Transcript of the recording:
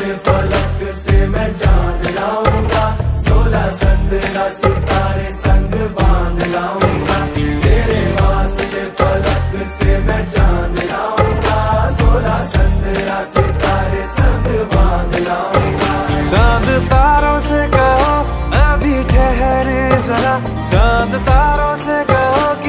फलक से मैं चांद लाऊंगा, 16 संदरा सितारे संग बांध लाऊंगा। तेरे वास्ते फलक से मैं चांद लाऊंगा, 16 संदरा सितारे संग बांध लाऊंगा। चांद तारों से कहो अभी ठहरे जरा, चांद तारों से